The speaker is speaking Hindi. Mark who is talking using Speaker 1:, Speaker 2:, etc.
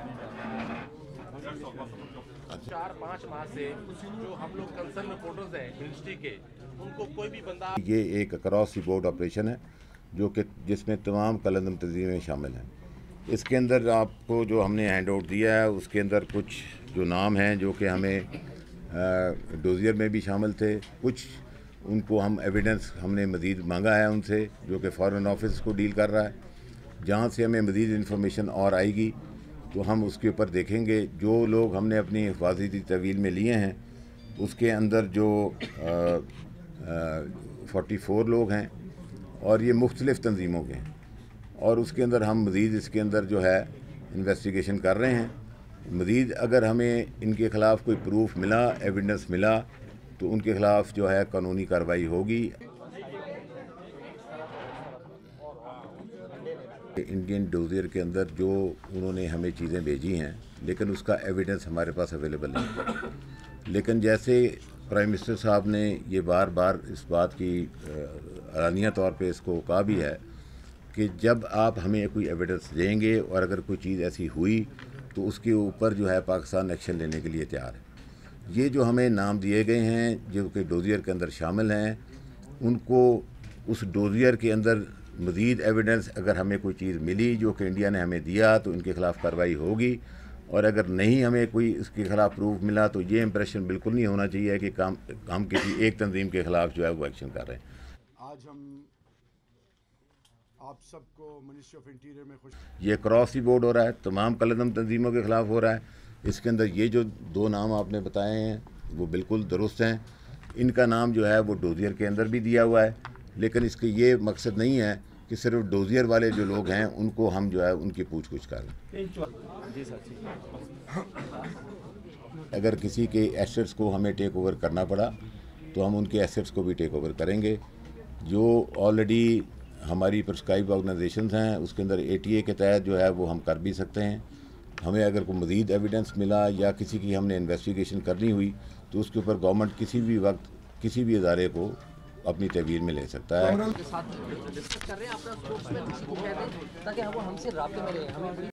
Speaker 1: 4-5 माह से जो हम लोग कंसर्न रिपोर्टर्स हैं मिनिस्ट्री के, उनको कोई भी बंदा,
Speaker 2: ये एक अक्रॉस द बोर्ड ऑपरेशन है जो कि जिसमें तमाम कलंदम तंजीमें शामिल हैं। इसके अंदर आपको जो हमने हैंड आउट दिया है उसके अंदर कुछ जो नाम हैं जो कि हमें डोजियर में भी शामिल थे, कुछ उनको हम एविडेंस हमने मज़ीद मांगा है उनसे, जो कि फॉरेन ऑफिस को डील कर रहा है। जहाँ से हमें मज़ीद इंफॉर्मेशन और आएगी तो हम उसके ऊपर देखेंगे। जो लोग हमने अपनी हिफाजती तवील में लिए हैं उसके अंदर जो 44 लोग हैं और ये मुख्तलिफ़ तंजीमों के हैं, और उसके अंदर हम मज़ीद इसके अंदर जो है इन्वेस्टिगेशन कर रहे हैं। मज़ीद अगर हमें इनके ख़िलाफ़ कोई प्रूफ मिला, एविडेंस मिला, तो उनके ख़िलाफ़ जो है कानूनी कार्रवाई होगी। इंडियन डोजियर के अंदर जो उन्होंने हमें चीज़ें भेजी हैं, लेकिन उसका एविडेंस हमारे पास अवेलेबल नहीं है। लेकिन जैसे प्राइम मिनिस्टर साहब ने ये बार बार इस बात की आलानिया तौर पे इसको कहा भी है कि जब आप हमें कोई एविडेंस देंगे और अगर कोई चीज़ ऐसी हुई तो उसके ऊपर जो है पाकिस्तान एक्शन लेने के लिए तैयार है। ये जो हमें नाम दिए गए हैं जो कि डोजियर के अंदर शामिल हैं, उनको उस डोजियर के अंदर मज़ीद एविडेंस अगर हमें कोई चीज़ मिली जो कि इंडिया ने हमें दिया तो इनके ख़िलाफ़ कार्रवाई होगी, और अगर नहीं हमें कोई इसके ख़िलाफ़ प्रूफ मिला तो ये इंप्रेशन बिल्कुल नहीं होना चाहिए कि हम किसी एक तंजीम के ख़िलाफ़ जो है वो एक्शन कर रहे हैं।
Speaker 3: आज हम आप सबको मिनिस्ट्री ऑफ इंटीरियर में खुश,
Speaker 2: ये क्रॉस द बोर्ड हो रहा है, तमाम कलंदम तंजीमों के ख़िलाफ़ हो रहा है। इसके अंदर ये जो 2 नाम आपने बताए हैं वो बिल्कुल दुरुस्त हैं। इनका नाम जो है वो डोजियर के अंदर भी दिया हुआ है, लेकिन इसके ये मकसद नहीं है कि सिर्फ डोजियर वाले जो लोग हैं उनको हम जो है उनकी पूछ-गुछ करें। अगर किसी के एसेट्स को हमें टेक ओवर करना पड़ा तो हम उनके एसेट्स को भी टेक ओवर करेंगे। जो ऑलरेडी हमारी प्रिस्क्राइब ऑर्गेनाइजेशंस हैं उसके अंदर ATA के तहत जो है वो हम कर भी सकते हैं। हमें अगर कोई मज़ीद एविडेंस मिला या किसी की हमने इन्वेस्टिगेशन करनी हुई तो उसके ऊपर गवर्नमेंट किसी भी वक्त किसी भी इदारे को अपनी तहवील में ले सकता है।
Speaker 4: डिस्कस कर रहे हैं अपना स्कोप में किसी को कह दें ताकि वो हमसे राब्ते में रहें।